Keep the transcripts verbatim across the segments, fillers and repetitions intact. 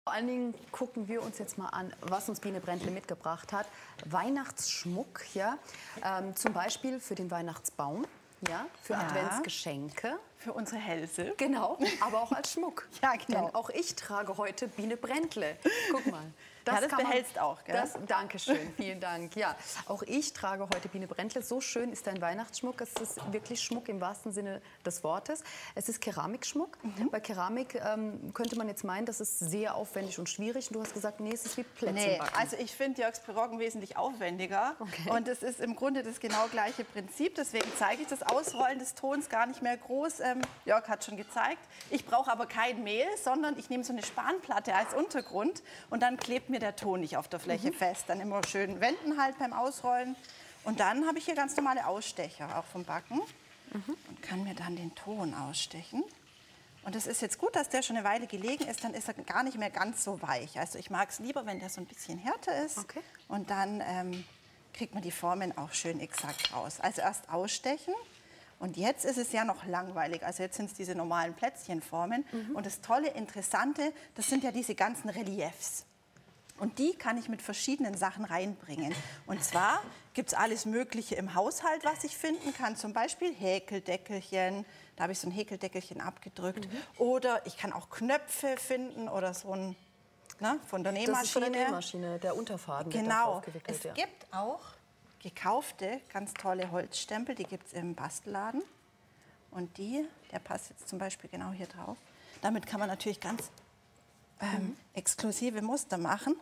Vor allen Dingen gucken wir uns jetzt mal an, was uns Biene Brändle mitgebracht hat. Weihnachtsschmuck, ja, ähm, zum Beispiel für den Weihnachtsbaum, ja, für Ja. Adventsgeschenke. Für unsere Hälse. Genau, aber auch als Schmuck. Ja, genau. Denn auch ich trage heute Biene Brändle. Guck mal. Das, ja, das kann man- behältst auch, gell? Das, Dankeschön, vielen Dank. Ja, auch ich trage heute Biene Brändle. So schön ist dein Weihnachtsschmuck. Es ist wirklich Schmuck im wahrsten Sinne des Wortes. Es ist Keramikschmuck. Mhm. Bei Keramik ähm, könnte man jetzt meinen, das ist sehr aufwendig und schwierig. Und du hast gesagt, nee, es ist wie Plätzchenbacken. Nee, also ich finde Jörgs Piroggen wesentlich aufwendiger. Okay. Und es ist im Grunde das genau gleiche Prinzip. Deswegen zeige ich das Ausrollen des Tons gar nicht mehr groß. Ähm, Jörg hat schon gezeigt. Ich brauche aber kein Mehl, sondern ich nehme so eine Spanplatte als Untergrund. Und dann klebt mir der Ton nicht auf der Fläche mhm. fest. Dann immer schön wenden halt beim Ausrollen. Und dann habe ich hier ganz normale Ausstecher, auch vom Backen. Mhm. Und kann mir dann den Ton ausstechen. Und es ist jetzt gut, dass der schon eine Weile gelegen ist, dann ist er gar nicht mehr ganz so weich. Also ich mag es lieber, wenn der so ein bisschen härter ist. Okay. Und dann ähm, kriegt man die Formen auch schön exakt raus. Also erst ausstechen. Und jetzt ist es ja noch langweilig. Also jetzt sind es diese normalen Plätzchenformen. Mhm. Und das Tolle, Interessante, das sind ja diese ganzen Reliefs. Und die kann ich mit verschiedenen Sachen reinbringen. Und zwar gibt es alles Mögliche im Haushalt, was ich finden kann. Zum Beispiel Häkeldeckelchen. Da habe ich so ein Häkeldeckelchen abgedrückt. Mhm. Oder ich kann auch Knöpfe finden oder so ein, ne, von der Nähmaschine. Das ist von der Nähmaschine, der Unterfaden. Genau. Wird Es ja. gibt auch gekaufte, ganz tolle Holzstempel. Die gibt es im Bastelladen. Und die, der passt jetzt zum Beispiel genau hier drauf. Damit kann man natürlich ganz ähm, mhm. exklusive Muster machen.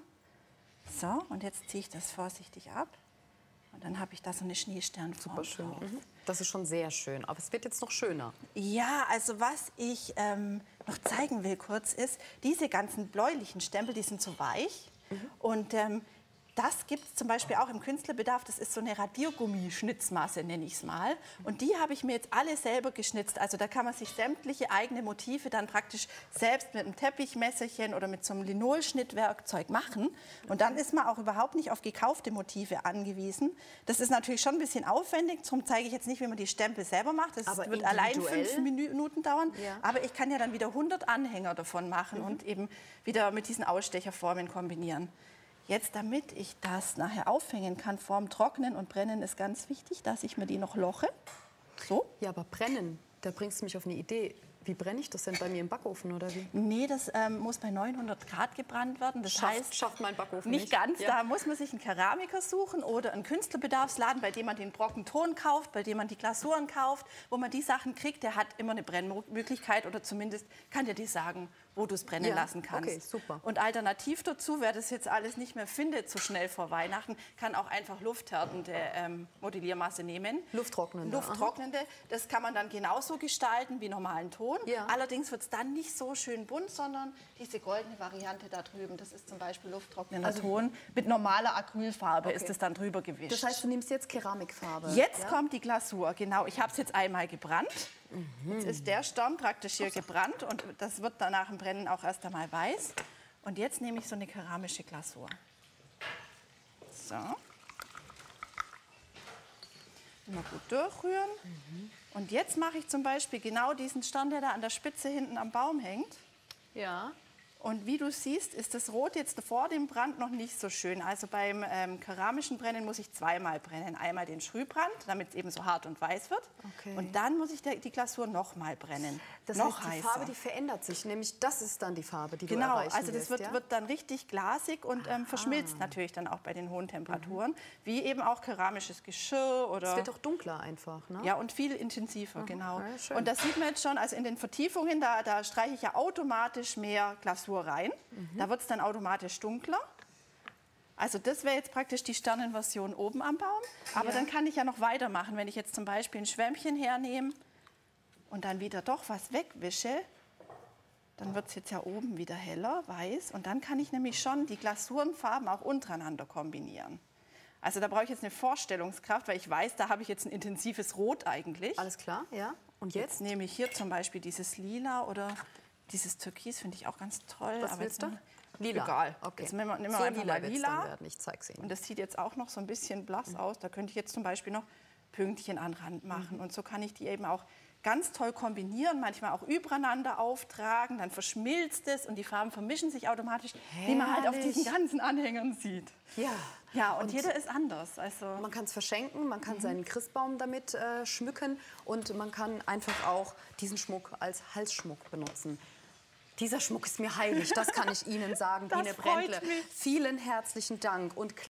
So, und jetzt ziehe ich das vorsichtig ab. Und dann habe ich da so eine Schneesternform. Super schön. Mhm. Das ist schon sehr schön. Aber es wird jetzt noch schöner. Ja, also was ich ähm, noch zeigen will kurz ist, diese ganzen bläulichen Stempel, die sind so weich. Mhm. Und ähm, das gibt es zum Beispiel auch im Künstlerbedarf. Das ist so eine Radiergummischnitzmasse, nenne ich es mal. Und die habe ich mir jetzt alle selber geschnitzt. Also da kann man sich sämtliche eigene Motive dann praktisch selbst mit einem Teppichmesserchen oder mit so einem Linolschnittwerkzeug machen. Und dann ist man auch überhaupt nicht auf gekaufte Motive angewiesen. Das ist natürlich schon ein bisschen aufwendig. Darum zeige ich jetzt nicht, wie man die Stempel selber macht. Das Aber wird allein individuell? fünf Minuten dauern. Ja. Aber ich kann ja dann wieder hundert Anhänger davon machen mhm. und eben wieder mit diesen Ausstecherformen kombinieren. Jetzt, damit ich das nachher aufhängen kann, vorm Trocknen und Brennen ist ganz wichtig, dass ich mir die noch loche. So. Ja, aber brennen, da bringst du mich auf eine Idee. Wie brenne ich das denn bei mir im Backofen, oder wie? Nee, das ähm, muss bei neunhundert Grad gebrannt werden. Das Schafft, heißt, schafft mein Backofen nicht nicht. ganz. Ja. Da muss man sich einen Keramiker suchen oder einen Künstlerbedarfsladen, bei dem man den Brocken Ton kauft, bei dem man die Glasuren kauft, wo man die Sachen kriegt. Der hat immer eine Brennmöglichkeit oder zumindest kann der dir sagen, wo du es brennen Ja, lassen kannst. okay, super. Und alternativ dazu, wer das jetzt alles nicht mehr findet, so schnell vor Weihnachten, kann auch einfach lufthärtende ähm, Modelliermasse nehmen. Lufttrocknende. Lufttrocknende. Das kann man dann genauso gestalten wie normalen Ton. Ja. Allerdings wird es dann nicht so schön bunt, sondern diese goldene Variante da drüben, das ist zum Beispiel lufttrocknender Also- Ton. Mit normaler Acrylfarbe Okay. ist es dann drüber gewischt. Das heißt, du nimmst jetzt Keramikfarbe. Jetzt ja? kommt die Glasur, genau. Ich habe es jetzt einmal gebrannt. Mhm. Jetzt ist der Stamm praktisch hier gebrannt und das wird dann nach dem Brennen auch erst einmal weiß. Und jetzt nehme ich so eine keramische Glasur. So. Immer gut durchrühren. Mhm. Und jetzt mache ich zum Beispiel genau diesen Stern, der da an der Spitze hinten am Baum hängt. Ja. Und wie du siehst, ist das Rot jetzt vor dem Brand noch nicht so schön. Also beim ähm, keramischen Brennen muss ich zweimal brennen. Einmal den Sprühbrand, damit es eben so hart und weiß wird. Okay. Und dann muss ich der, die Glasur noch mal brennen. Das noch heißt, die heißer. Farbe, die verändert sich. Nämlich, das ist dann die Farbe, die du Genau, erreichen also das willst, wird, ja? wird dann richtig glasig und ähm, verschmilzt natürlich dann auch bei den hohen Temperaturen. Mhm. Wie eben auch keramisches Geschirr oder... Es wird auch dunkler einfach, ne? Ja, und viel intensiver, genau. ja, schön. Und das sieht man jetzt schon, also in den Vertiefungen, da, da streiche ich ja automatisch mehr Glasur rein. Mhm. Da wird es dann automatisch dunkler. Also das wäre jetzt praktisch die Sternenversion oben am Baum. Aber Ja. dann kann ich ja noch weitermachen, wenn ich jetzt zum Beispiel ein Schwämmchen hernehme und dann wieder doch was wegwische. Dann wird es jetzt ja oben wieder heller, weiß. Und dann kann ich nämlich schon die Glasurenfarben auch untereinander kombinieren. Also da brauche ich jetzt eine Vorstellungskraft, weil ich weiß, da habe ich jetzt ein intensives Rot eigentlich. Alles klar, ja. Und Jetzt jetzt? nehme ich hier zum Beispiel dieses Lila oder dieses Türkis, finde ich auch ganz toll. Was aber willst jetzt- du? Lila. Egal. Okay. Jetzt nehmen wir, nehmen wir So einfach lila mal wird's dann lila. werden. Ich zeig's Ihnen. Und das sieht jetzt auch noch so ein bisschen blass aus. Da könnte ich jetzt zum Beispiel noch Pünktchen an den Rand machen. Mhm. Und so kann ich die eben auch ganz toll kombinieren, manchmal auch übereinander auftragen, dann verschmilzt es und die Farben vermischen sich automatisch, wie man halt auf diesen ganzen Anhängern sieht. Ja, ja und, und jeder ist anders. Also man kann es verschenken, man kann mhm. seinen Christbaum damit äh, schmücken und man kann einfach auch diesen Schmuck als Halsschmuck benutzen. Dieser Schmuck ist mir heilig, das kann ich Ihnen sagen, Biene Brändle. Vielen herzlichen Dank. Und